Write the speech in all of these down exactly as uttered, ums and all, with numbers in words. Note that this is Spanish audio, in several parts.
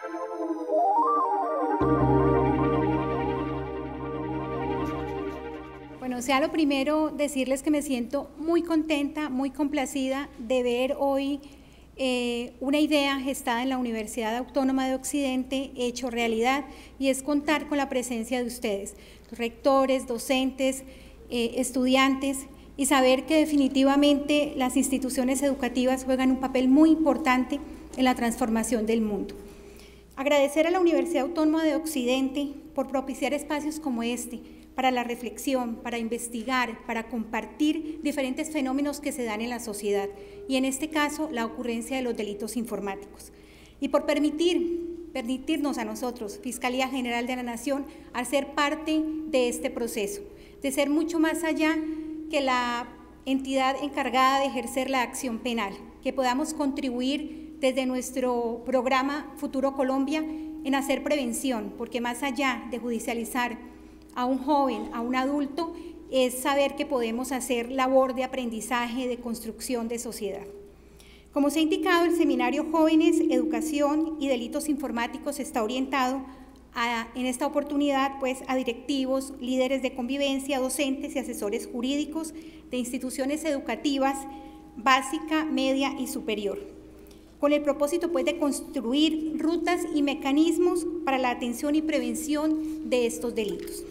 Bueno, sea lo primero decirles que me siento muy contenta, muy complacida de ver hoy eh, una idea gestada en la Universidad Autónoma de Occidente hecho realidad, y es contar con la presencia de ustedes, rectores, docentes, eh, estudiantes, y saber que definitivamente las instituciones educativas juegan un papel muy importante en la transformación del mundo. Agradecer a la Universidad Autónoma de Occidente por propiciar espacios como este, para la reflexión, para investigar, para compartir diferentes fenómenos que se dan en la sociedad, y en este caso la ocurrencia de los delitos informáticos. Y por permitir, permitirnos a nosotros, Fiscalía General de la Nación, hacer parte de este proceso, de ser mucho más allá que la entidad encargada de ejercer la acción penal, que podamos contribuir desde nuestro programa Futuro Colombia en hacer prevención, porque más allá de judicializar a un joven, a un adulto, es saber que podemos hacer labor de aprendizaje, de construcción de sociedad. Como se ha indicado, el seminario Jóvenes, Educación y Delitos Informáticos está orientado a, en esta oportunidad pues, a directivos, líderes de convivencia, docentes y asesores jurídicos de instituciones educativas básica, media y superior, con el propósito pues, de construir rutas y mecanismos para la atención y prevención de estos delitos.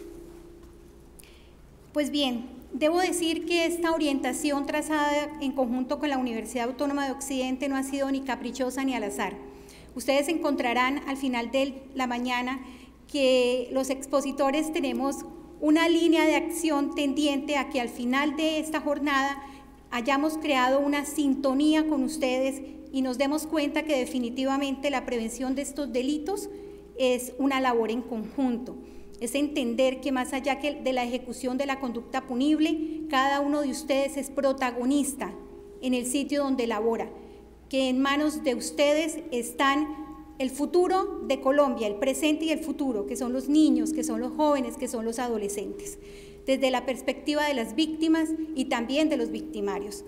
Pues bien, debo decir que esta orientación trazada en conjunto con la Universidad Autónoma de Occidente no ha sido ni caprichosa ni al azar. Ustedes encontrarán al final de la mañana que los expositores tenemos una línea de acción tendiente a que al final de esta jornada hayamos creado una sintonía con ustedes y nos demos cuenta que definitivamente la prevención de estos delitos es una labor en conjunto. Es entender que más allá que de la ejecución de la conducta punible, cada uno de ustedes es protagonista en el sitio donde labora, que en manos de ustedes están el futuro de Colombia, el presente y el futuro, que son los niños, que son los jóvenes, que son los adolescentes, desde la perspectiva de las víctimas y también de los victimarios.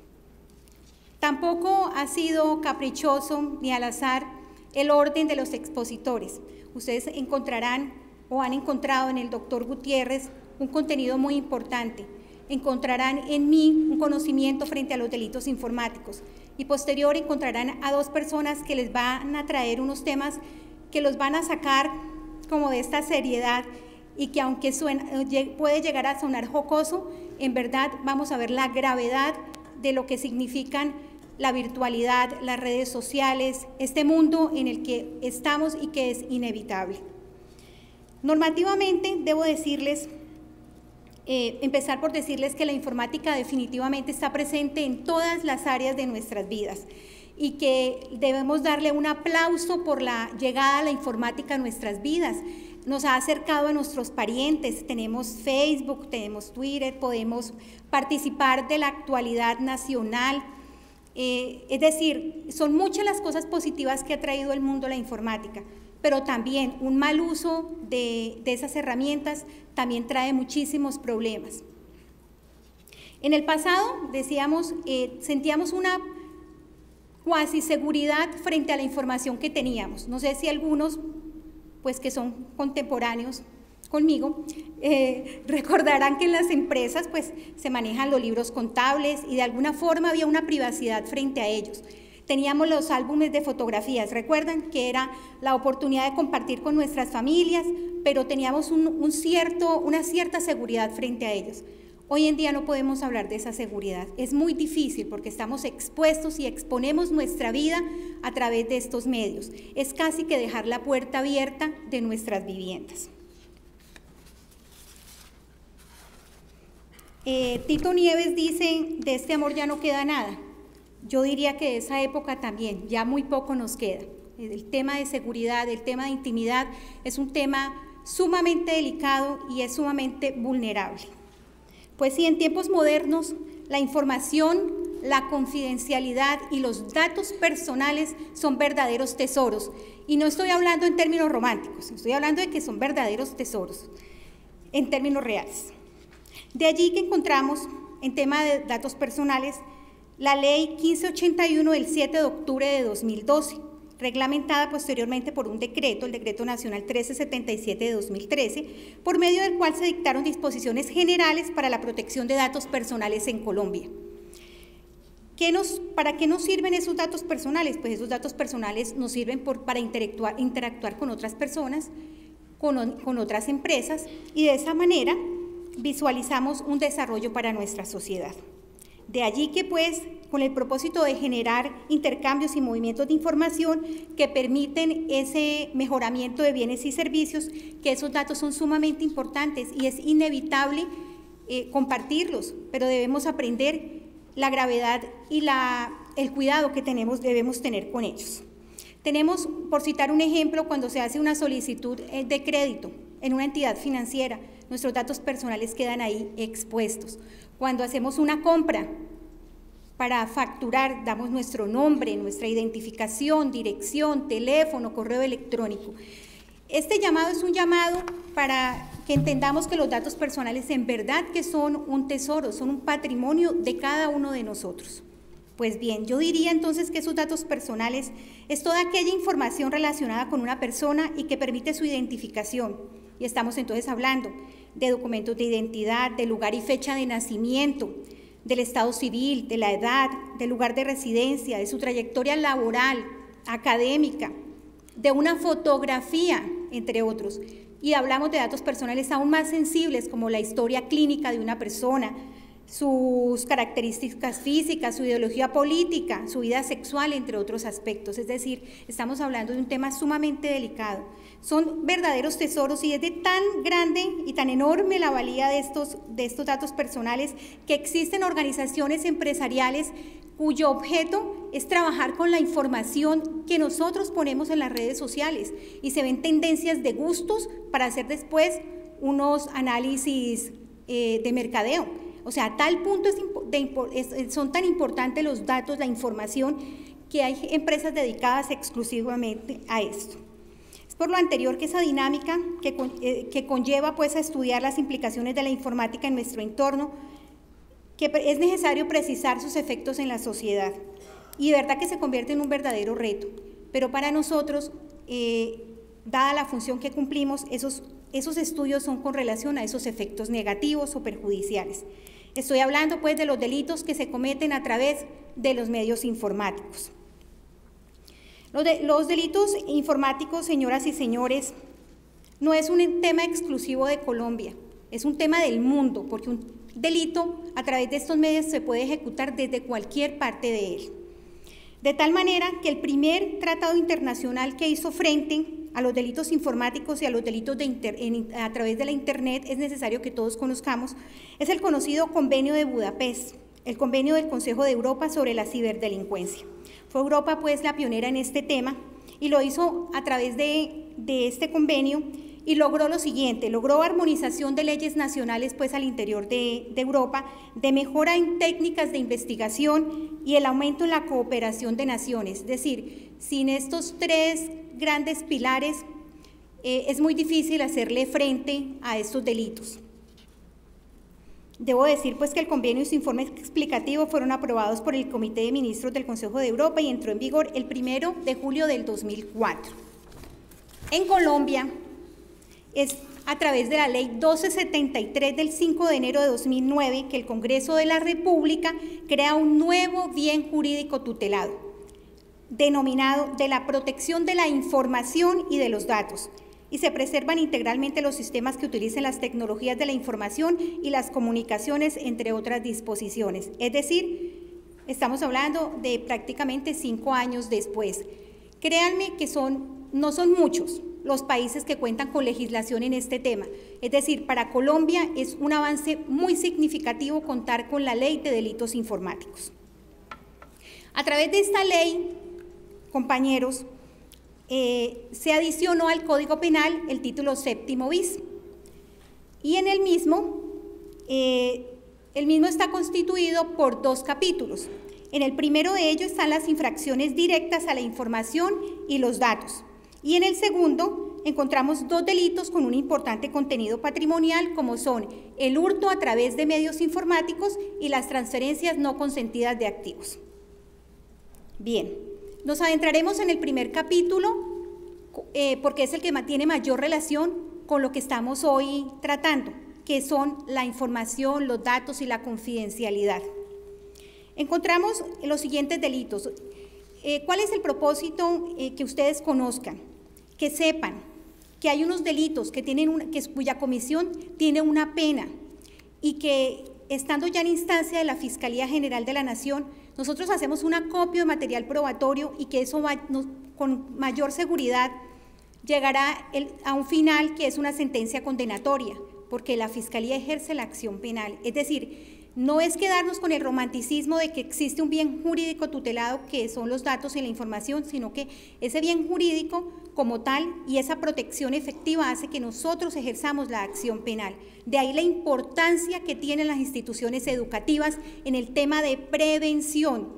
Tampoco ha sido caprichoso ni al azar el orden de los expositores. Ustedes encontrarán o han encontrado en el doctor Gutiérrez un contenido muy importante. Encontrarán en mí un conocimiento frente a los delitos informáticos y posterior encontrarán a dos personas que les van a traer unos temas que los van a sacar como de esta seriedad y que aunque suena, puede llegar a sonar jocoso, en verdad vamos a ver la gravedad de lo que significan la virtualidad, las redes sociales, este mundo en el que estamos y que es inevitable. Normativamente, debo decirles, eh, empezar por decirles que la informática definitivamente está presente en todas las áreas de nuestras vidas y que debemos darle un aplauso por la llegada de la informática a nuestras vidas. Nos ha acercado a nuestros parientes, tenemos Facebook, tenemos Twitter, podemos participar de la actualidad nacional. Eh, es decir, son muchas las cosas positivas que ha traído el mundo la informática, pero también un mal uso de, de esas herramientas también trae muchísimos problemas. En el pasado, decíamos, eh, sentíamos una cuasi seguridad frente a la información que teníamos. No sé si algunos, pues que son contemporáneos conmigo, eh, recordarán que en las empresas pues se manejan los libros contables y de alguna forma había una privacidad frente a ellos. Teníamos los álbumes de fotografías, recuerdan que era la oportunidad de compartir con nuestras familias, pero teníamos un, un cierto, una cierta seguridad frente a ellos. Hoy en día no podemos hablar de esa seguridad, es muy difícil porque estamos expuestos y exponemos nuestra vida a través de estos medios. Es casi que dejar la puerta abierta de nuestras viviendas. Eh, Tito Nieves dice, de este amor ya no queda nada. Yo diría que de esa época también, ya muy poco nos queda. El tema de seguridad, el tema de intimidad es un tema sumamente delicado y es sumamente vulnerable. Pues sí, en tiempos modernos, la información, la confidencialidad y los datos personales son verdaderos tesoros. Y no estoy hablando en términos románticos, estoy hablando de que son verdaderos tesoros, en términos reales. De allí que encontramos, en tema de datos personales, la ley quince ochenta y uno del siete de octubre de dos mil doce, reglamentada posteriormente por un decreto, el Decreto Nacional trescientos setenta y siete de dos mil trece, por medio del cual se dictaron disposiciones generales para la protección de datos personales en Colombia. ¿Qué nos, ¿Para qué nos sirven esos datos personales? Pues esos datos personales nos sirven por, para interactuar, interactuar con otras personas, con, con otras empresas, y de esa manera visualizamos un desarrollo para nuestra sociedad. De allí que, pues, con el propósito de generar intercambios y movimientos de información que permiten ese mejoramiento de bienes y servicios, que esos datos son sumamente importantes y es inevitable eh, compartirlos, pero debemos aprender la gravedad y la, el cuidado que tenemos, debemos tener con ellos. Tenemos, por citar un ejemplo, cuando se hace una solicitud de crédito en una entidad financiera, nuestros datos personales quedan ahí expuestos. Cuando hacemos una compra para facturar, damos nuestro nombre, nuestra identificación, dirección, teléfono, correo electrónico. Este llamado es un llamado para que entendamos que los datos personales en verdad que son un tesoro, son un patrimonio de cada uno de nosotros. Pues bien, yo diría entonces que esos datos personales es toda aquella información relacionada con una persona y que permite su identificación. Y estamos entonces hablando de documentos de identidad, de lugar y fecha de nacimiento, del estado civil, de la edad, del lugar de residencia, de su trayectoria laboral, académica, de una fotografía, entre otros. Y hablamos de datos personales aún más sensibles, como la historia clínica de una persona, sus características físicas, su ideología política, su vida sexual, entre otros aspectos. Es decir, estamos hablando de un tema sumamente delicado. Son verdaderos tesoros y es de tan grande y tan enorme la valía de estos, de estos datos personales que existen organizaciones empresariales cuyo objeto es trabajar con la información que nosotros ponemos en las redes sociales y se ven tendencias de gustos para hacer después unos análisis eh, de mercadeo. O sea, a tal punto es de, es, son tan importantes los datos, la información, que hay empresas dedicadas exclusivamente a esto. Es por lo anterior que esa dinámica que, eh, que conlleva pues a estudiar las implicaciones de la informática en nuestro entorno, que es necesario precisar sus efectos en la sociedad. Y de verdad que se convierte en un verdadero reto. Pero para nosotros, eh, dada la función que cumplimos, esos, esos estudios son con relación a esos efectos negativos o perjudiciales. Estoy hablando pues de los delitos que se cometen a través de los medios informáticos. Los, de, los delitos informáticos, señoras y señores, no es un tema exclusivo de Colombia, es un tema del mundo, porque un delito a través de estos medios se puede ejecutar desde cualquier parte de él. De tal manera que el primer tratado internacional que hizo frente a los delitos informáticos y a los delitos de inter, en, a través de la Internet, es necesario que todos conozcamos, es el conocido Convenio de Budapest, el Convenio del Consejo de Europa sobre la ciberdelincuencia. Fue Europa pues la pionera en este tema y lo hizo a través de, de este convenio y logró lo siguiente, logró armonización de leyes nacionales pues al interior de, de Europa, de mejora en técnicas de investigación y el aumento en la cooperación de naciones. Es decir, sin estos tres grandes pilares eh, es muy difícil hacerle frente a estos delitos. Debo decir pues que el convenio y su informe explicativo fueron aprobados por el Comité de Ministros del Consejo de Europa y entró en vigor el primero de julio del dos mil cuatro. En Colombia, es a través de la ley doce setenta y tres del cinco de enero de dos mil nueve que el Congreso de la República crea un nuevo bien jurídico tutelado, denominado de la protección de la información y de los datos, y se preservan integralmente los sistemas que utilicen las tecnologías de la información y las comunicaciones, entre otras disposiciones. Es decir, estamos hablando de prácticamente cinco años después. Créanme que son, no son muchos los países que cuentan con legislación en este tema. Es decir, para Colombia es un avance muy significativo contar con la ley de delitos informáticos. A través de esta ley, compañeros, eh, se adicionó al Código Penal el título séptimo bis y en el mismo, eh, el mismo está constituido por dos capítulos. En el primero de ellos están las infracciones directas a la información y los datos. Y en el segundo encontramos dos delitos con un importante contenido patrimonial, como son el hurto a través de medios informáticos y las transferencias no consentidas de activos. Bien, Nos adentraremos en el primer capítulo eh, porque es el que tiene mayor relación con lo que estamos hoy tratando, que son la información, los datos y la confidencialidad. Encontramos los siguientes delitos. Eh, ¿Cuál es el propósito? Eh, que ustedes conozcan, que sepan que hay unos delitos que tienen una, que, cuya comisión tiene una pena y que estando ya en instancia de la Fiscalía General de la Nación, nosotros hacemos un acopio de material probatorio y que eso va, nos, con mayor seguridad llegará el, a un final que es una sentencia condenatoria, porque la Fiscalía ejerce la acción penal. Es decir, no es quedarnos con el romanticismo de que existe un bien jurídico tutelado que son los datos y la información, sino que ese bien jurídico como tal y esa protección efectiva hace que nosotros ejerzamos la acción penal. De ahí la importancia que tienen las instituciones educativas en el tema de prevención.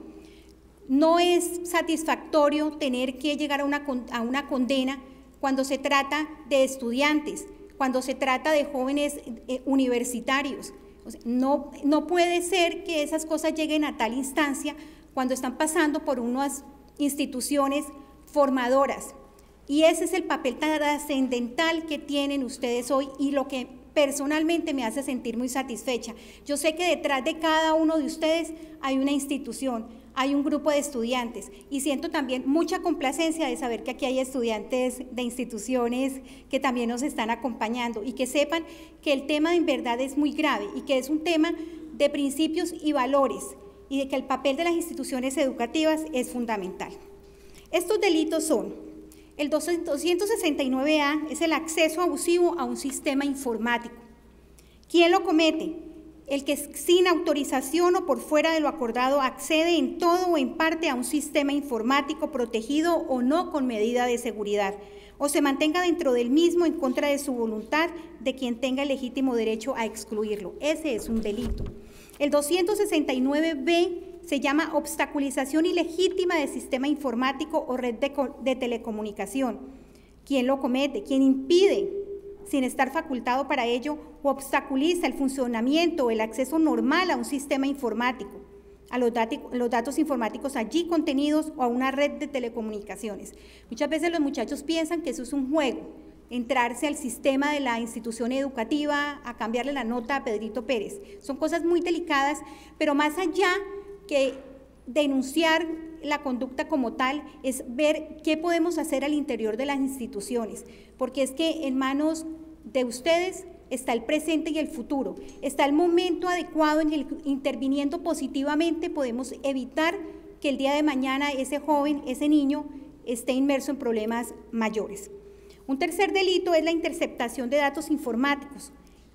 No es satisfactorio tener que llegar a una, a una condena cuando se trata de estudiantes, cuando se trata de jóvenes eh, universitarios. O sea, no, no puede ser que esas cosas lleguen a tal instancia cuando están pasando por unas instituciones formadoras. Y ese es el papel trascendental que tienen ustedes hoy y lo que personalmente me hace sentir muy satisfecha. Yo sé que detrás de cada uno de ustedes hay una institución, hay un grupo de estudiantes y siento también mucha complacencia de saber que aquí hay estudiantes de instituciones que también nos están acompañando y que sepan que el tema en verdad es muy grave y que es un tema de principios y valores y de que el papel de las instituciones educativas es fundamental. Estos delitos son: el doscientos sesenta y nueve A es el acceso abusivo a un sistema informático. ¿Quién lo comete? El que sin autorización o por fuera de lo acordado accede en todo o en parte a un sistema informático protegido o no con medida de seguridad, o se mantenga dentro del mismo en contra de su voluntad de quien tenga el legítimo derecho a excluirlo. Ese es un delito. El doscientos sesenta y nueve B se llama obstaculización ilegítima de sistema informático o red de, de telecomunicación. ¿Quién lo comete? ¿Quién impide, sin estar facultado para ello, o obstaculiza el funcionamiento o el acceso normal a un sistema informático, a los, dat los datos informáticos allí contenidos o a una red de telecomunicaciones? Muchas veces los muchachos piensan que eso es un juego, entrarse al sistema de la institución educativa, a cambiarle la nota a Pedrito Pérez. Son cosas muy delicadas, pero más allá que denunciar la conducta como tal, es ver qué podemos hacer al interior de las instituciones, porque es que en manos de ustedes está el presente y el futuro, está el momento adecuado en el que interviniendo positivamente podemos evitar que el día de mañana ese joven, ese niño, esté inmerso en problemas mayores. Un tercer delito es la interceptación de datos informáticos.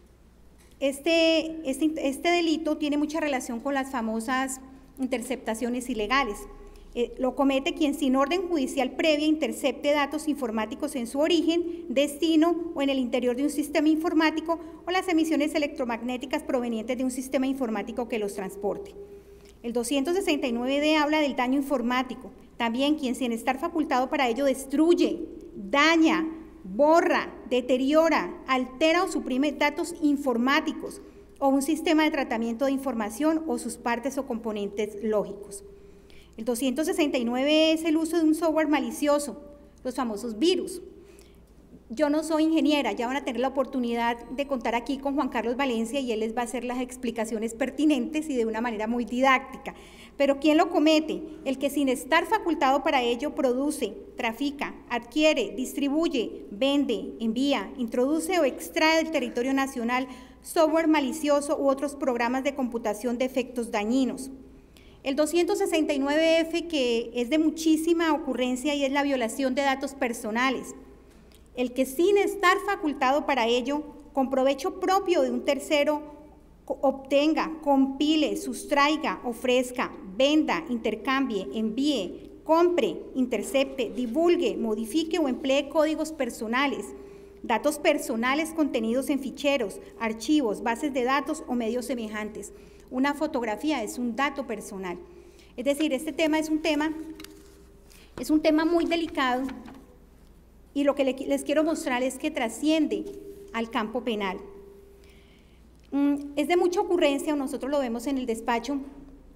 Este, este, este delito tiene mucha relación con las famosas interceptaciones ilegales. Eh, lo comete quien sin orden judicial previa intercepte datos informáticos en su origen, destino o en el interior de un sistema informático o las emisiones electromagnéticas provenientes de un sistema informático que los transporte. El doscientos sesenta y nueve D habla del daño informático. También quien sin estar facultado para ello destruye, daña, borra, deteriora, altera o suprime datos informáticos o un sistema de tratamiento de información o sus partes o componentes lógicos. El doscientos sesenta y nueve es el uso de un software malicioso, los famosos virus. Yo no soy ingeniera, ya van a tener la oportunidad de contar aquí con Juan Carlos Valencia y él les va a hacer las explicaciones pertinentes y de una manera muy didáctica. Pero ¿quién lo comete? El que sin estar facultado para ello produce, trafica, adquiere, distribuye, vende, envía, introduce o extrae del territorio nacional software malicioso u otros programas de computación de efectos dañinos. El doscientos sesenta y nueve F, que es de muchísima ocurrencia y es la violación de datos personales. El que sin estar facultado para ello, con provecho propio de un tercero, obtenga, compile, sustraiga, ofrezca, venda, intercambie, envíe, compre, intercepte, divulgue, modifique o emplee códigos personales, datos personales contenidos en ficheros, archivos, bases de datos o medios semejantes. Una fotografía es un dato personal. Es decir, este tema es un tema, es un tema muy delicado y lo que les quiero mostrar es que trasciende al campo penal. Es de mucha ocurrencia, nosotros lo vemos en el despacho,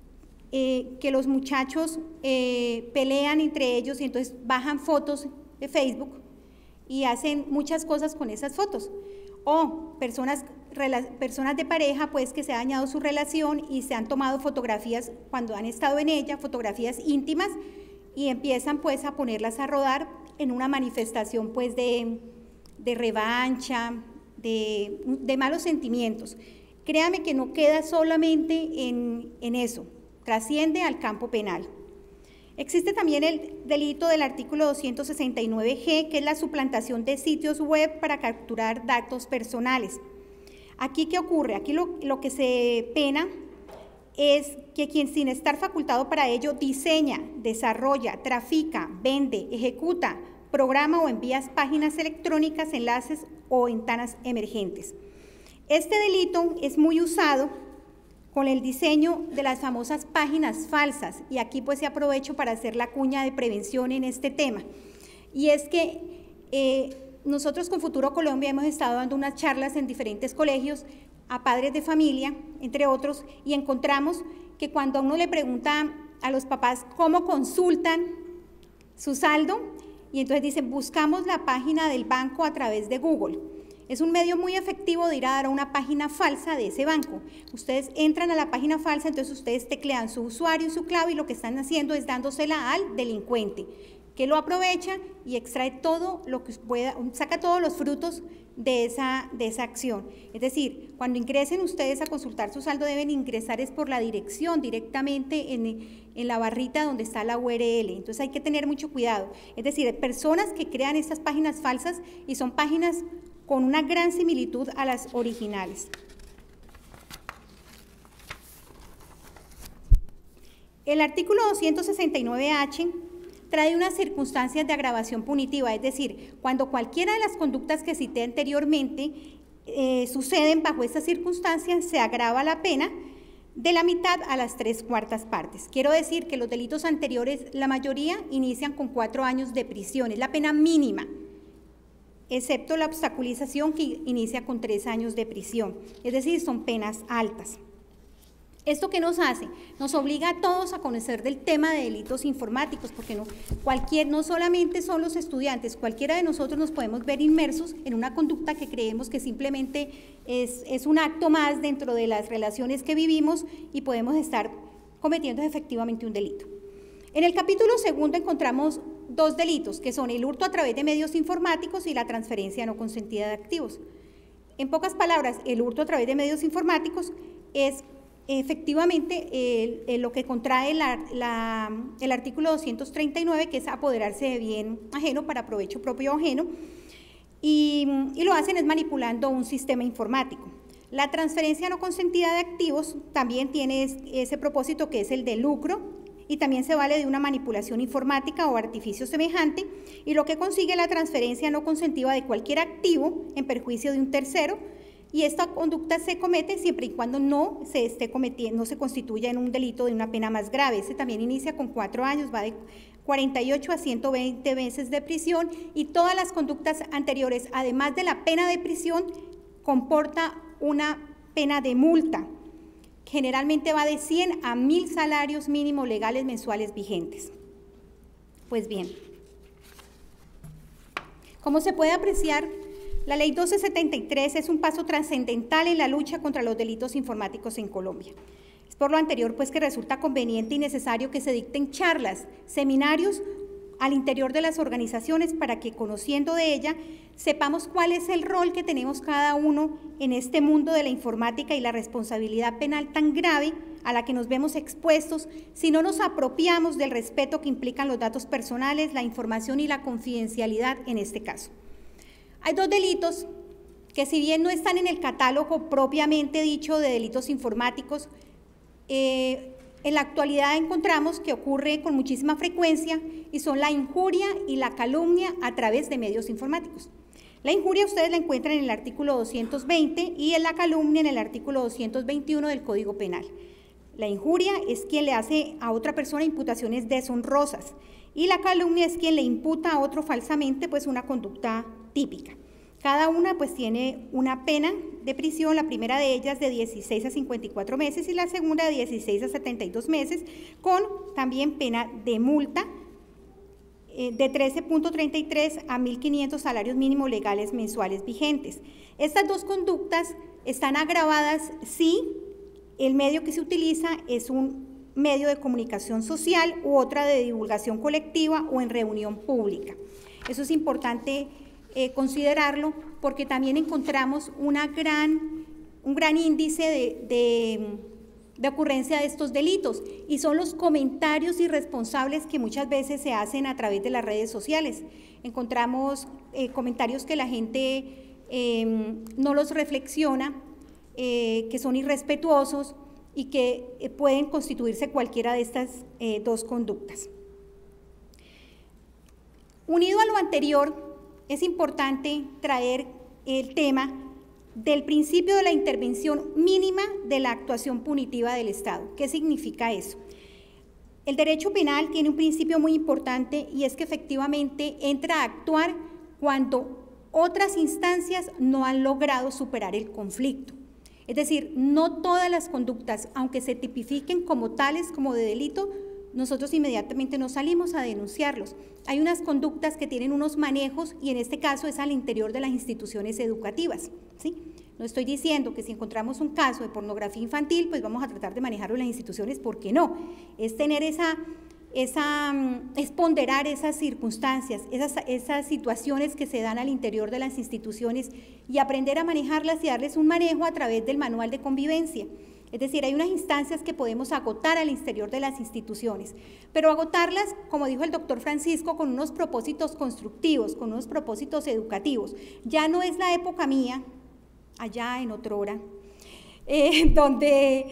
eh, que los muchachos eh, pelean entre ellos y entonces bajan fotos de Facebook y hacen muchas cosas con esas fotos. O personas, personas de pareja, pues, que se ha dañado su relación y se han tomado fotografías cuando han estado en ella, fotografías íntimas, y empiezan, pues, a ponerlas a rodar en una manifestación, pues, de, de revancha, de, de malos sentimientos. Créame que no queda solamente en, en eso, trasciende al campo penal. Existe también el delito del artículo doscientos sesenta y nueve G, que es la suplantación de sitios web para capturar datos personales. Aquí, ¿qué ocurre? Aquí lo, lo que se pena es que quien, sin estar facultado para ello, diseña, desarrolla, trafica, vende, ejecuta, programa o envía páginas electrónicas, enlaces o ventanas emergentes. Este delito es muy usado con el diseño de las famosas páginas falsas, y aquí pues se aprovecho para hacer la cuña de prevención en este tema. Y es que eh, nosotros con Futuro Colombia hemos estado dando unas charlas en diferentes colegios a padres de familia, entre otros, y encontramos que cuando a uno le pregunta a los papás cómo consultan su saldo, y entonces dicen, buscamos la página del banco a través de Google. Es un medio muy efectivo de ir a dar a una página falsa de ese banco. Ustedes entran a la página falsa, entonces ustedes teclean su usuario y su clave, y lo que están haciendo es dándosela al delincuente, que lo aprovecha y extrae todo lo que pueda, saca todos los frutos de esa, de esa acción. Es decir, cuando ingresen ustedes a consultar su saldo, deben ingresar es por la dirección directamente en, en la barrita donde está la U R L. Entonces hay que tener mucho cuidado. Es decir, personas que crean estas páginas falsas y son páginas con una gran similitud a las originales. El artículo doscientos sesenta y nueve H trae unas circunstancias de agravación punitiva, es decir, cuando cualquiera de las conductas que cité anteriormente eh, suceden bajo estas circunstancias, se agrava la pena de la mitad a las tres cuartas partes. Quiero decir que los delitos anteriores, la mayoría, inician con cuatro años de prisión, es la pena mínima, excepto la obstaculización, que inicia con tres años de prisión, es decir, son penas altas. ¿Esto qué nos hace? Nos obliga a todos a conocer del tema de delitos informáticos, porque no, cualquier, no solamente son los estudiantes, cualquiera de nosotros nos podemos ver inmersos en una conducta que creemos que simplemente es, es un acto más dentro de las relaciones que vivimos, y podemos estar cometiendo efectivamente un delito. En el capítulo segundo encontramos dos delitos, que son el hurto a través de medios informáticos y la transferencia no consentida de activos. En pocas palabras, el hurto a través de medios informáticos es efectivamente el, el, lo que contrae la, la, el artículo doscientos treinta y nueve, que es apoderarse de bien ajeno para provecho propio o ajeno, y, y lo hacen es manipulando un sistema informático. La transferencia no consentida de activos también tiene ese propósito, que es el de lucro, y también se vale de una manipulación informática o artificio semejante, y lo que consigue la transferencia no consentida de cualquier activo en perjuicio de un tercero, y esta conducta se comete siempre y cuando no se esté cometiendo, no se constituya en un delito de una pena más grave. Este también inicia con cuatro años, va de cuarenta y ocho a ciento veinte meses de prisión, y todas las conductas anteriores, además de la pena de prisión, comporta una pena de multa. Generalmente va de cien a mil salarios mínimos legales mensuales vigentes. Pues bien, como se puede apreciar, la ley doce setenta y tres es un paso trascendental en la lucha contra los delitos informáticos en Colombia. Es por lo anterior pues que resulta conveniente y necesario que se dicten charlas, seminarios al interior de las organizaciones, para que, conociendo de ella, sepamos cuál es el rol que tenemos cada uno en este mundo de la informática y la responsabilidad penal tan grave a la que nos vemos expuestos si no nos apropiamos del respeto que implican los datos personales, la información y la confidencialidad en este caso. Hay dos delitos que, si bien no están en el catálogo propiamente dicho de delitos informáticos, eh, en la actualidad encontramos que ocurre con muchísima frecuencia, y son la injuria y la calumnia a través de medios informáticos. La injuria ustedes la encuentran en el artículo doscientos veinte y en la calumnia en el artículo doscientos veintiuno del Código Penal. La injuria es quien le hace a otra persona imputaciones deshonrosas, y la calumnia es quien le imputa a otro falsamente pues una conducta típica. Cada una pues tiene una pena de prisión, la primera de ellas de dieciséis a cincuenta y cuatro meses y la segunda de dieciséis a setenta y dos meses, con también pena de multa eh, de trece punto treinta y tres a mil quinientos salarios mínimos legales mensuales vigentes. Estas dos conductas están agravadas si el medio que se utiliza es un medio de comunicación social u otra de divulgación colectiva o en reunión pública. Eso es importante eh, considerarlo porque también encontramos una gran, un gran índice de, de, de ocurrencia de estos delitos y son los comentarios irresponsables que muchas veces se hacen a través de las redes sociales. Encontramos eh, comentarios que la gente eh, no los reflexiona, eh, que son irrespetuosos y que eh, pueden constituirse cualquiera de estas eh, dos conductas. Unido a lo anterior, es importante traer el tema del principio de la intervención mínima de la actuación punitiva del Estado. ¿Qué significa eso? El derecho penal tiene un principio muy importante y es que efectivamente entra a actuar cuando otras instancias no han logrado superar el conflicto. Es decir, no todas las conductas, aunque se tipifiquen como tales, como de delito, nosotros inmediatamente nos salimos a denunciarlos. Hay unas conductas que tienen unos manejos y en este caso es al interior de las instituciones educativas, ¿sí? No estoy diciendo que si encontramos un caso de pornografía infantil, pues vamos a tratar de manejarlo en las instituciones, ¿por qué no? Es tener esa, esa, es ponderar esas circunstancias, esas, esas situaciones que se dan al interior de las instituciones y aprender a manejarlas y darles un manejo a través del manual de convivencia. Es decir, hay unas instancias que podemos agotar al interior de las instituciones, pero agotarlas, como dijo el doctor Francisco, con unos propósitos constructivos, con unos propósitos educativos. Ya no es la época mía, allá en otrora, eh, donde,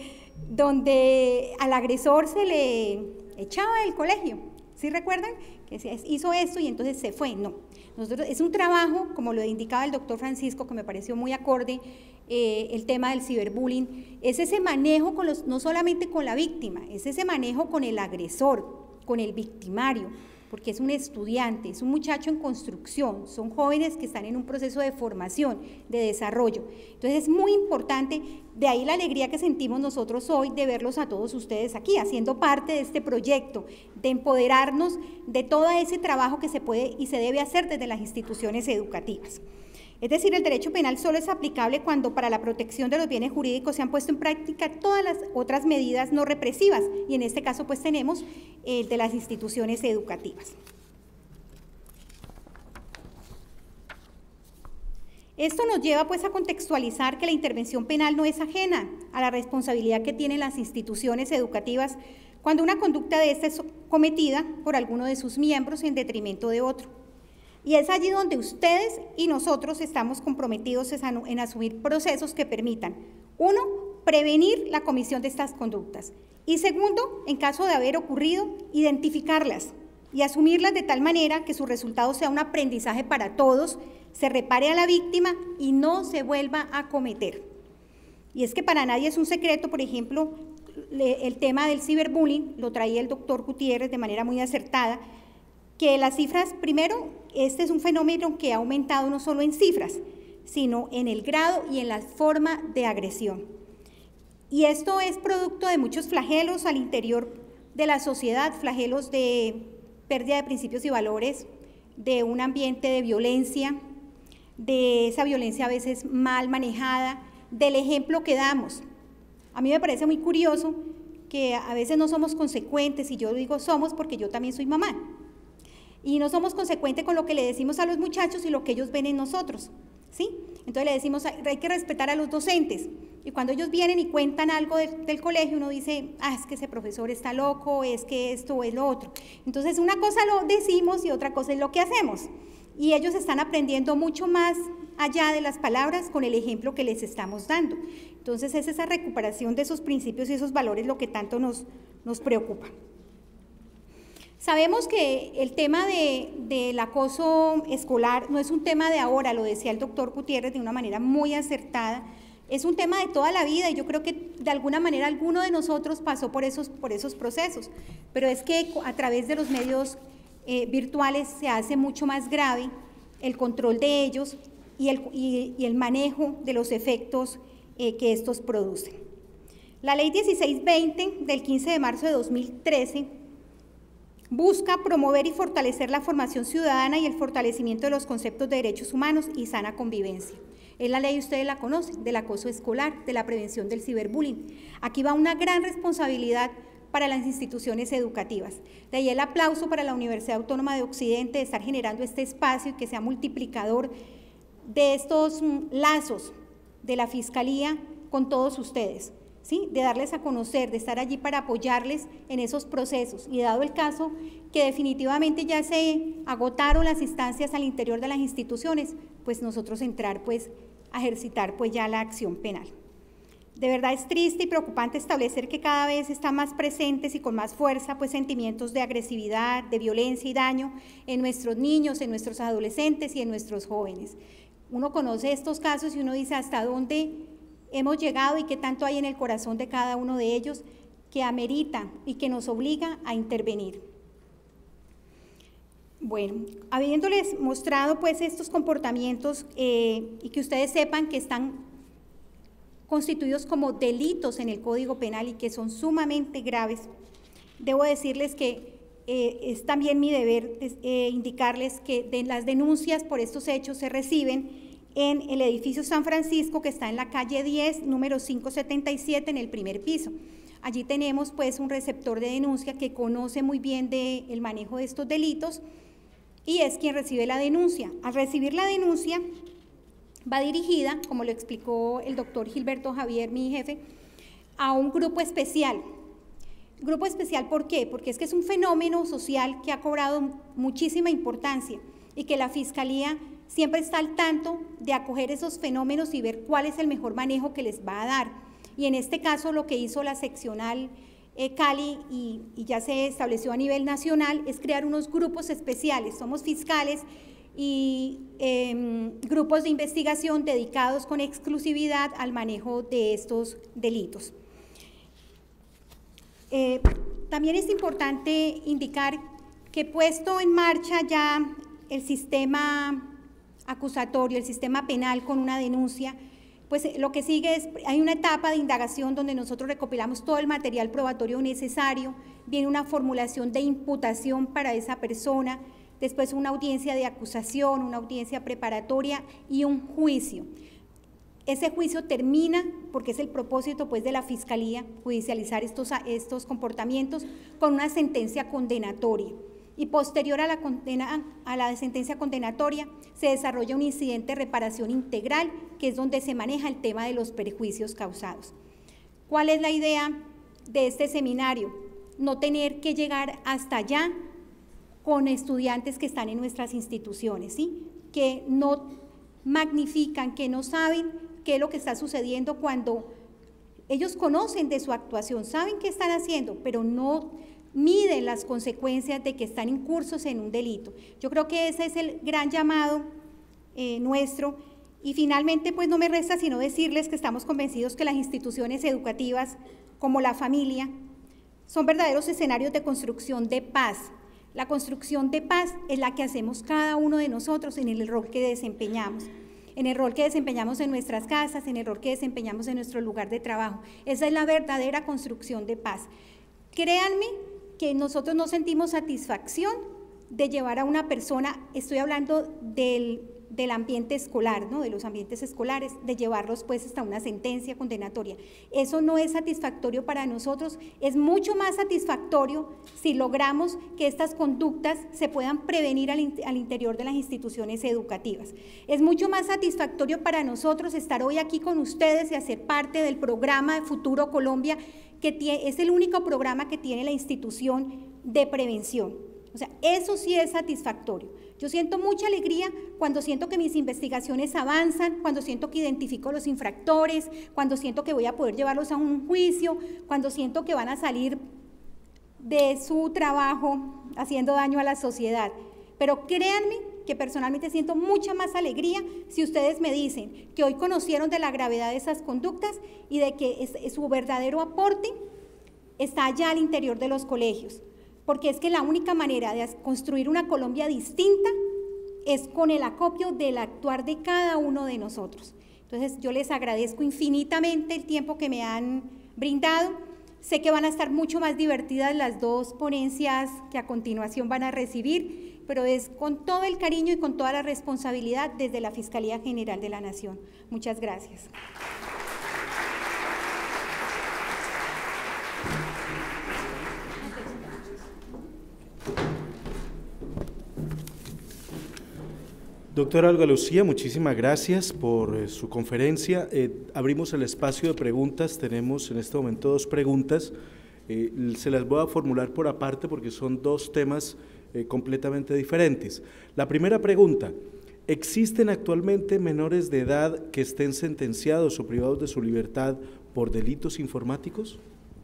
donde al agresor se le echaba del colegio, ¿sí recuerdan? Que se hizo esto y entonces se fue, no. Nosotros, es un trabajo, como lo indicaba el doctor Francisco, que me pareció muy acorde, eh, el tema del ciberbullying, es ese manejo con los, no solamente con la víctima, es ese manejo con el agresor, con el victimario, porque es un estudiante, es un muchacho en construcción, son jóvenes que están en un proceso de formación, de desarrollo. Entonces es muy importante, de ahí la alegría que sentimos nosotros hoy de verlos a todos ustedes aquí, haciendo parte de este proyecto, de empoderarnos de todo ese trabajo que se puede y se debe hacer desde las instituciones educativas. Es decir, el derecho penal solo es aplicable cuando para la protección de los bienes jurídicos se han puesto en práctica todas las otras medidas no represivas y en este caso pues tenemos el de las instituciones educativas. Esto nos lleva pues a contextualizar que la intervención penal no es ajena a la responsabilidad que tienen las instituciones educativas cuando una conducta de esta es cometida por alguno de sus miembros en detrimento de otro. Y es allí donde ustedes y nosotros estamos comprometidos en asumir procesos que permitan, uno, prevenir la comisión de estas conductas y segundo, en caso de haber ocurrido, identificarlas y asumirlas de tal manera que su resultado sea un aprendizaje para todos, se repare a la víctima y no se vuelva a cometer. Y es que para nadie es un secreto, por ejemplo, el tema del ciberbullying, lo traía el doctor Gutiérrez de manera muy acertada, que las cifras, primero, este es un fenómeno que ha aumentado no solo en cifras, sino en el grado y en la forma de agresión. Y esto es producto de muchos flagelos al interior de la sociedad, flagelos de pérdida de principios y valores, de un ambiente de violencia, de esa violencia a veces mal manejada, del ejemplo que damos. A mí me parece muy curioso que a veces no somos consecuentes, y yo digo somos porque yo también soy mamá. Y no somos consecuentes con lo que le decimos a los muchachos y lo que ellos ven en nosotros, ¿sí? Entonces le decimos, hay que respetar a los docentes, y cuando ellos vienen y cuentan algo de, del colegio, uno dice, ah, es que ese profesor está loco, es que esto o es lo otro. Entonces una cosa lo decimos y otra cosa es lo que hacemos, y ellos están aprendiendo mucho más allá de las palabras con el ejemplo que les estamos dando. Entonces es esa recuperación de esos principios y esos valores lo que tanto nos, nos preocupa. Sabemos que el tema de, del acoso escolar no es un tema de ahora, lo decía el doctor Gutiérrez de una manera muy acertada, es un tema de toda la vida y yo creo que de alguna manera alguno de nosotros pasó por esos, por esos procesos, pero es que a través de los medios eh, virtuales se hace mucho más grave el control de ellos y el, y, y el manejo de los efectos eh, que estos producen. La Ley dieciséis veinte del quince de marzo de dos mil trece busca promover y fortalecer la formación ciudadana y el fortalecimiento de los conceptos de derechos humanos y sana convivencia. Es la ley, ustedes la conocen, del acoso escolar, de la prevención del ciberbullying. Aquí va una gran responsabilidad para las instituciones educativas. De ahí el aplauso para la Universidad Autónoma de Occidente de estar generando este espacio y que sea multiplicador de estos lazos de la Fiscalía con todos ustedes, ¿sí? De darles a conocer, de estar allí para apoyarles en esos procesos. Y dado el caso que definitivamente ya se agotaron las instancias al interior de las instituciones, pues nosotros entrar pues a ejercitar pues ya la acción penal. De verdad es triste y preocupante establecer que cada vez están más presentes y con más fuerza pues sentimientos de agresividad, de violencia y daño en nuestros niños, en nuestros adolescentes y en nuestros jóvenes. Uno conoce estos casos y uno dice hasta dónde hemos llegado y qué tanto hay en el corazón de cada uno de ellos que amerita y que nos obliga a intervenir. Bueno, habiéndoles mostrado pues estos comportamientos eh, y que ustedes sepan que están constituidos como delitos en el Código Penal y que son sumamente graves, debo decirles que eh, es también mi deber eh, indicarles que de las denuncias por estos hechos se reciben en el edificio San Francisco, que está en la calle diez, número quinientos setenta y siete, en el primer piso. Allí tenemos pues un receptor de denuncia que conoce muy bien del manejo de estos delitos y es quien recibe la denuncia. Al recibir la denuncia, va dirigida, como lo explicó el doctor Gilberto Javier, mi jefe, a un grupo especial. ¿Grupo especial por qué? Porque es que es un fenómeno social que ha cobrado muchísima importancia y que la Fiscalía siempre está al tanto de acoger esos fenómenos y ver cuál es el mejor manejo que les va a dar. Y en este caso lo que hizo la seccional eh, Cali y, y ya se estableció a nivel nacional es crear unos grupos especiales. Somos fiscales y eh, grupos de investigación dedicados con exclusividad al manejo de estos delitos. Eh, también es importante indicar que puesto en marcha ya el sistema acusatorio, el sistema penal con una denuncia, pues lo que sigue es, hay una etapa de indagación donde nosotros recopilamos todo el material probatorio necesario, viene una formulación de imputación para esa persona, después una audiencia de acusación, una audiencia preparatoria y un juicio. Ese juicio termina, porque es el propósito pues, de la Fiscalía, judicializar estos, estos comportamientos, con una sentencia condenatoria. Y posterior a la, condena, a la sentencia condenatoria se desarrolla un incidente de reparación integral, que es donde se maneja el tema de los perjuicios causados. ¿Cuál es la idea de este seminario? No tener que llegar hasta allá con estudiantes que están en nuestras instituciones, ¿sí? Que no magnifican, que no saben qué es lo que está sucediendo cuando ellos conocen de su actuación, saben qué están haciendo, pero no miden las consecuencias de que están incursos en un delito. Yo creo que ese es el gran llamado eh, nuestro. Y finalmente, pues no me resta sino decirles que estamos convencidos que las instituciones educativas, como la familia, son verdaderos escenarios de construcción de paz. La construcción de paz es la que hacemos cada uno de nosotros en el rol que desempeñamos, en el rol que desempeñamos en nuestras casas, en el rol que desempeñamos en nuestro lugar de trabajo. Esa es la verdadera construcción de paz. Créanme que nosotros no sentimos satisfacción de llevar a una persona, estoy hablando del, del ambiente escolar, ¿no? De los ambientes escolares, de llevarlos pues hasta una sentencia condenatoria. Eso no es satisfactorio para nosotros, es mucho más satisfactorio si logramos que estas conductas se puedan prevenir al, al interior de las instituciones educativas. Es mucho más satisfactorio para nosotros estar hoy aquí con ustedes y hacer parte del programa de Futuro Colombia, que tiene, es el único programa que tiene la institución de prevención. O sea, eso sí es satisfactorio. Yo siento mucha alegría cuando siento que mis investigaciones avanzan, cuando siento que identifico los infractores, cuando siento que voy a poder llevarlos a un juicio, cuando siento que van a salir de su trabajo haciendo daño a la sociedad. Pero créanme que personalmente siento mucha más alegría si ustedes me dicen que hoy conocieron de la gravedad de esas conductas y de que es, es su verdadero aporte está allá al interior de los colegios. Porque es que la única manera de construir una Colombia distinta es con el acopio del actuar de cada uno de nosotros. Entonces, yo les agradezco infinitamente el tiempo que me han brindado. Sé que van a estar mucho más divertidas las dos ponencias que a continuación van a recibir, pero es con todo el cariño y con toda la responsabilidad desde la Fiscalía General de la Nación. Muchas gracias. Doctora Olga Lucía, muchísimas gracias por eh, su conferencia. Eh, abrimos el espacio de preguntas, tenemos en este momento dos preguntas, eh, se las voy a formular por aparte porque son dos temas eh, completamente diferentes. La primera pregunta, ¿existen actualmente menores de edad que estén sentenciados o privados de su libertad por delitos informáticos?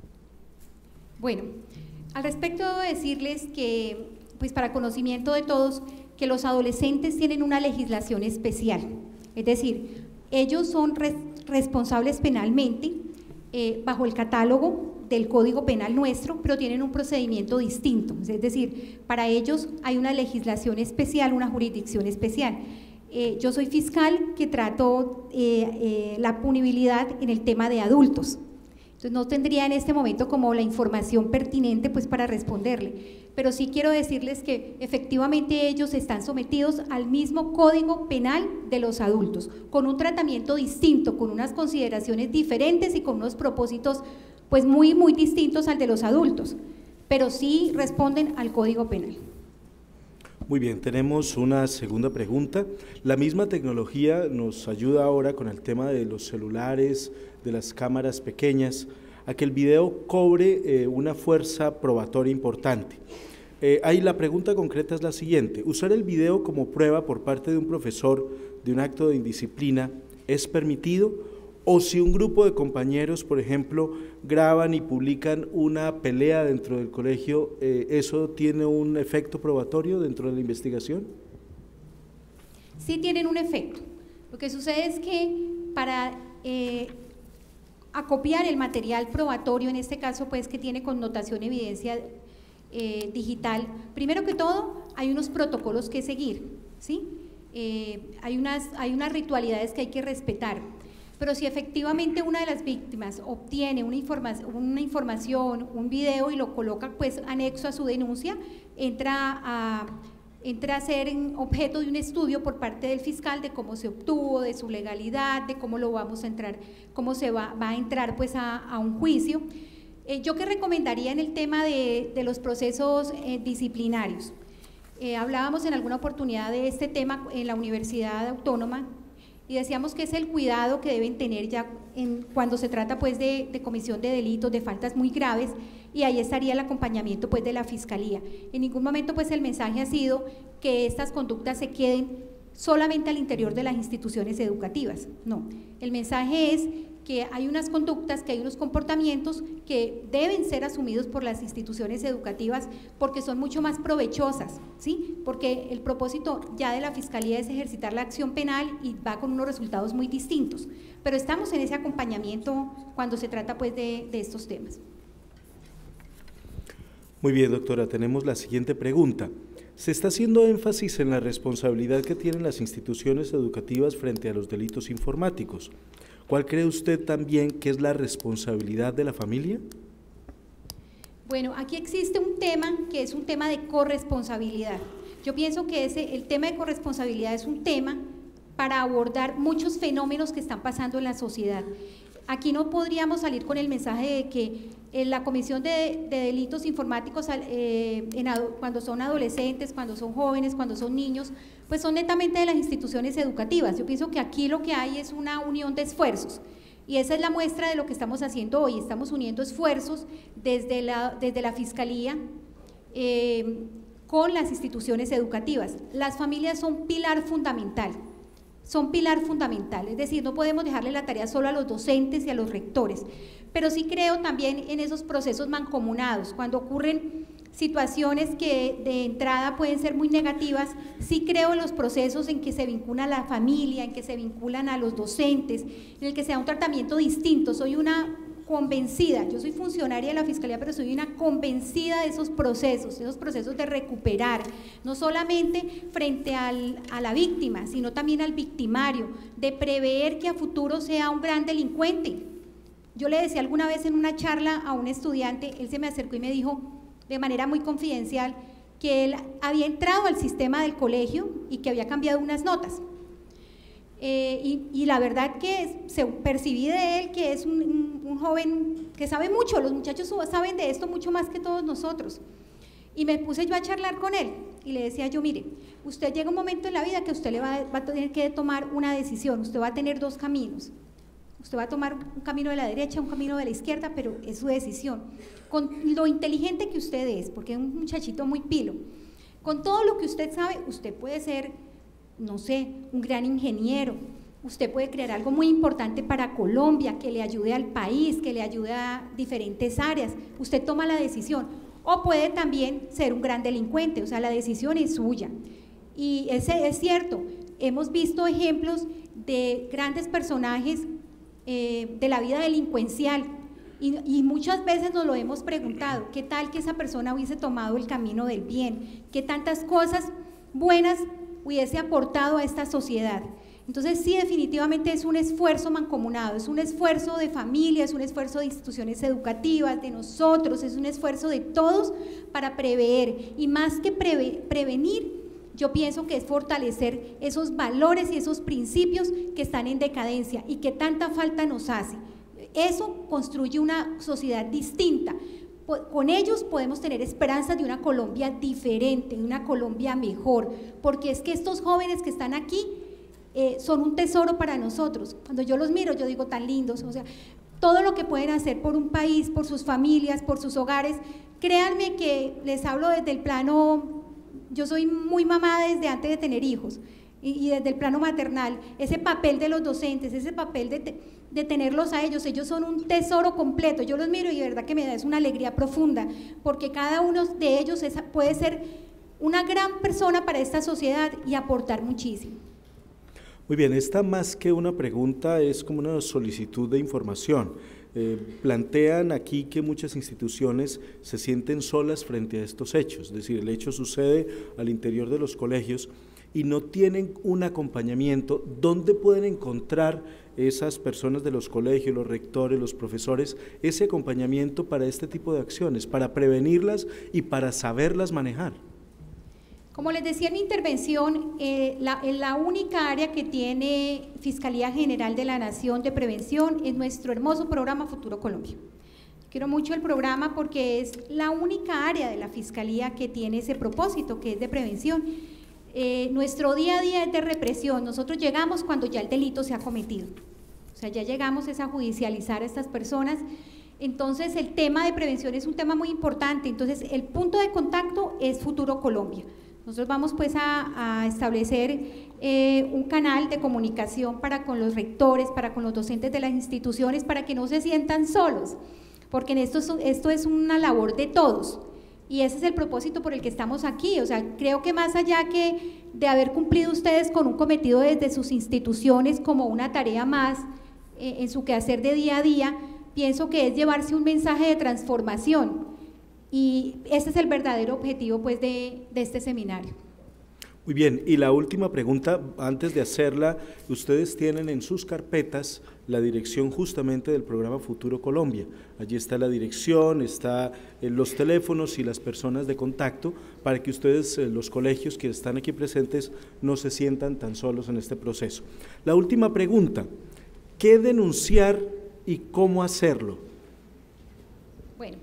Bueno, al respecto debo decirles que, pues para conocimiento de todos, que los adolescentes tienen una legislación especial, es decir, ellos son res responsables penalmente eh, bajo el catálogo del Código Penal nuestro, pero tienen un procedimiento distinto, es decir, para ellos hay una legislación especial, una jurisdicción especial. Eh, yo soy fiscal que trato eh, eh, la punibilidad en el tema de adultos, entonces no tendría en este momento como la información pertinente pues para responderle. Pero sí quiero decirles que efectivamente ellos están sometidos al mismo Código Penal de los adultos, con un tratamiento distinto, con unas consideraciones diferentes y con unos propósitos pues muy, muy distintos al de los adultos, pero sí responden al Código Penal. Muy bien, tenemos una segunda pregunta. La misma tecnología nos ayuda ahora con el tema de los celulares, de las cámaras pequeñas, a que el video cobre eh, una fuerza probatoria importante. Eh, ahí la pregunta concreta es la siguiente: ¿usar el video como prueba por parte de un profesor de un acto de indisciplina es permitido? O si un grupo de compañeros, por ejemplo, graban y publican una pelea dentro del colegio, eh, ¿eso tiene un efecto probatorio dentro de la investigación? Sí tienen un efecto. Lo que sucede es que para eh, acopiar el material probatorio, en este caso pues que tiene connotación evidencia eh, digital, primero que todo hay unos protocolos que seguir, ¿sí? Eh, hay, unas, hay unas ritualidades que hay que respetar, pero si efectivamente una de las víctimas obtiene una, informa una información, un video y lo coloca pues anexo a su denuncia, entra a, entra a ser objeto de un estudio por parte del fiscal de cómo se obtuvo, de su legalidad, de cómo lo vamos a entrar, cómo se va, va a entrar pues a, a un juicio. Eh, yo qué recomendaría en el tema de, de los procesos eh, disciplinarios. Eh, hablábamos en alguna oportunidad de este tema en la Universidad Autónoma y decíamos que es el cuidado que deben tener ya en, cuando se trata pues de, de comisión de delitos, de faltas muy graves, y ahí estaría el acompañamiento pues de la Fiscalía. En ningún momento pues el mensaje ha sido que estas conductas se queden solamente al interior de las instituciones educativas, no, el mensaje es que hay unas conductas, que hay unos comportamientos que deben ser asumidos por las instituciones educativas porque son mucho más provechosas, ¿sí? Porque el propósito ya de la Fiscalía es ejercitar la acción penal y va con unos resultados muy distintos, pero estamos en ese acompañamiento cuando se trata pues de, de estos temas. Muy bien, doctora, tenemos la siguiente pregunta. Se está haciendo énfasis en la responsabilidad que tienen las instituciones educativas frente a los delitos informáticos. ¿Cuál cree usted también que es la responsabilidad de la familia? Bueno, aquí existe un tema que es un tema de corresponsabilidad. Yo pienso que ese, el tema de corresponsabilidad es un tema para abordar muchos fenómenos que están pasando en la sociedad. Aquí no podríamos salir con el mensaje de que en la Comisión de, de Delitos Informáticos, eh, en, cuando son adolescentes, cuando son jóvenes, cuando son niños, pues son netamente de las instituciones educativas. Yo pienso que aquí lo que hay es una unión de esfuerzos y esa es la muestra de lo que estamos haciendo hoy. Estamos uniendo esfuerzos desde la, desde la Fiscalía eh, con las instituciones educativas. Las familias son pilar fundamental. Son pilar fundamental, es decir, no podemos dejarle la tarea solo a los docentes y a los rectores, pero sí creo también en esos procesos mancomunados, cuando ocurren situaciones que de entrada pueden ser muy negativas, sí creo en los procesos en que se vincula a la familia, en que se vinculan a los docentes, en el que se da un tratamiento distinto. Soy una convencida, yo soy funcionaria de la Fiscalía, pero soy una convencida de esos procesos, de esos procesos de recuperar, no solamente frente al, a la víctima, sino también al victimario, de prever que a futuro sea un gran delincuente. Yo le decía alguna vez en una charla a un estudiante, él se me acercó y me dijo de manera muy confidencial que él había entrado al sistema del colegio y que había cambiado unas notas. Eh, y, y la verdad que se percibí de él que es un, un, un joven que sabe mucho, los muchachos saben de esto mucho más que todos nosotros. Y me puse yo a charlar con él y le decía yo, mire, usted llega un momento en la vida que usted le va, va a tener que tomar una decisión, usted va a tener dos caminos, usted va a tomar un camino de la derecha, un camino de la izquierda, pero es su decisión. Con lo inteligente que usted es, porque es un muchachito muy pilo, con todo lo que usted sabe, usted puede ser, no sé, un gran ingeniero, usted puede crear algo muy importante para Colombia, que le ayude al país, que le ayude a diferentes áreas, usted toma la decisión, o puede también ser un gran delincuente, o sea, la decisión es suya. Y ese es cierto, hemos visto ejemplos de grandes personajes eh, de la vida delincuencial, y, y muchas veces nos lo hemos preguntado, ¿qué tal que esa persona hubiese tomado el camino del bien? ¿Qué tantas cosas buenas hubiese aportado a esta sociedad? Entonces sí, definitivamente es un esfuerzo mancomunado, es un esfuerzo de familia, es un esfuerzo de instituciones educativas, de nosotros, es un esfuerzo de todos para prever, y más que preve, prevenir, yo pienso que es fortalecer esos valores y esos principios que están en decadencia y que tanta falta nos hace. Eso construye una sociedad distinta. Con ellos podemos tener esperanzas de una Colombia diferente, de una Colombia mejor, porque es que estos jóvenes que están aquí eh, son un tesoro para nosotros. Cuando yo los miro, yo digo tan lindos, o sea, todo lo que pueden hacer por un país, por sus familias, por sus hogares. Créanme que les hablo desde el plano, yo soy muy mamá desde antes de tener hijos, y, y desde el plano maternal, ese papel de los docentes, ese papel de… Te, de tenerlos a ellos, ellos son un tesoro completo, yo los miro y de verdad que me da es una alegría profunda, porque cada uno de ellos es, puede ser una gran persona para esta sociedad y aportar muchísimo. Muy bien, esta más que una pregunta es como una solicitud de información. Eh, plantean aquí que muchas instituciones se sienten solas frente a estos hechos, es decir, el hecho sucede al interior de los colegios y no tienen un acompañamiento. ¿Dónde pueden encontrar esas personas de los colegios, los rectores, los profesores, ese acompañamiento para este tipo de acciones, para prevenirlas y para saberlas manejar? Como les decía en mi intervención, eh, la, la única área que tiene Fiscalía General de la Nación de prevención es nuestro hermoso programa Futuro Colombia. Quiero mucho el programa porque es la única área de la Fiscalía que tiene ese propósito, que es de prevención. Eh, nuestro día a día es de represión, nosotros llegamos cuando ya el delito se ha cometido, o sea, ya llegamos es a judicializar a estas personas. Entonces el tema de prevención es un tema muy importante, entonces el punto de contacto es Futuro Colombia. Nosotros vamos pues a, a establecer eh, un canal de comunicación para con los rectores, para con los docentes de las instituciones, para que no se sientan solos, porque en esto, esto es una labor de todos. Y ese es el propósito por el que estamos aquí, o sea, creo que más allá que de haber cumplido ustedes con un cometido desde sus instituciones como una tarea más eh, en su quehacer de día a día, pienso que es llevarse un mensaje de transformación, y ese es el verdadero objetivo pues de, de este seminario. Muy bien, y la última pregunta, antes de hacerla, ustedes tienen en sus carpetas la dirección justamente del programa Futuro Colombia. Allí está la dirección, está los teléfonos y las personas de contacto para que ustedes, los colegios que están aquí presentes, no se sientan tan solos en este proceso. La última pregunta, ¿qué denunciar y cómo hacerlo? Bueno,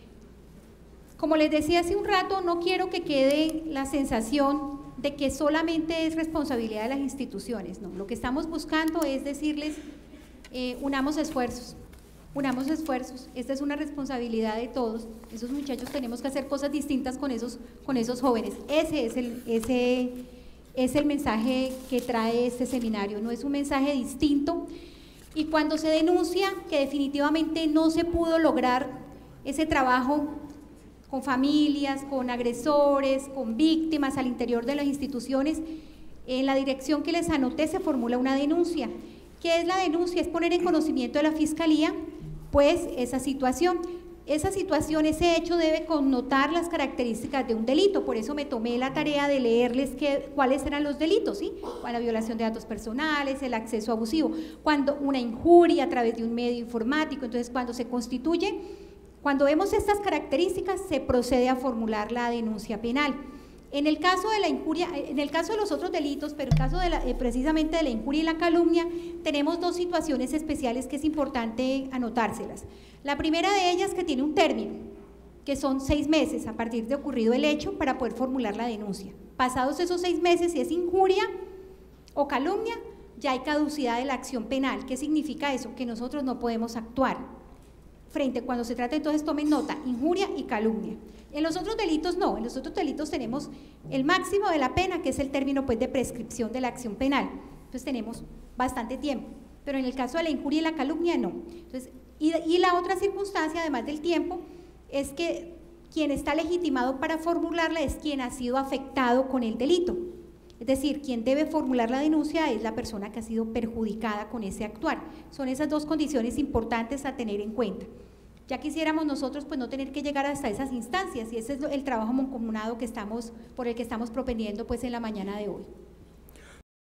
como les decía hace un rato, no quiero que quede la sensación de que solamente es responsabilidad de las instituciones, no, lo que estamos buscando es decirles, eh, unamos esfuerzos, unamos esfuerzos, esta es una responsabilidad de todos, esos muchachos tenemos que hacer cosas distintas con esos, con esos jóvenes, ese es el, ese es el mensaje que trae este seminario, no es un mensaje distinto, y cuando se denuncia que definitivamente no se pudo lograr ese trabajo con familias, con agresores, con víctimas al interior de las instituciones, en la dirección que les anoté se formula una denuncia. ¿Qué es la denuncia? Es poner en conocimiento de la Fiscalía pues esa situación. Esa situación, ese hecho debe connotar las características de un delito, por eso me tomé la tarea de leerles qué, cuáles eran los delitos, ¿sí? La violación de datos personales, el acceso abusivo, cuando una injuria a través de un medio informático, entonces cuando se constituye, cuando vemos estas características se procede a formular la denuncia penal. En el caso de la injuria, en el caso de los otros delitos, pero en el caso de la, eh, precisamente de la injuria y la calumnia, tenemos dos situaciones especiales que es importante anotárselas. La primera de ellas que tiene un término, que son seis meses a partir de ocurrido el hecho para poder formular la denuncia. Pasados esos seis meses, si es injuria o calumnia, ya hay caducidad de la acción penal. ¿Qué significa eso? Que nosotros no podemos actuar frente, cuando se trata, entonces tomen nota, injuria y calumnia. En los otros delitos no, en los otros delitos tenemos el máximo de la pena, que es el término pues de prescripción de la acción penal, entonces tenemos bastante tiempo, pero en el caso de la injuria y la calumnia no. Entonces, y, y la otra circunstancia, además del tiempo, es que quien está legitimado para formularla es quien ha sido afectado con el delito, es decir, quien debe formular la denuncia es la persona que ha sido perjudicada con ese actuar. Son esas dos condiciones importantes a tener en cuenta. Ya quisiéramos nosotros pues no tener que llegar hasta esas instancias, y ese es el trabajo mancomunado que estamos, por el que estamos propendiendo pues en la mañana de hoy.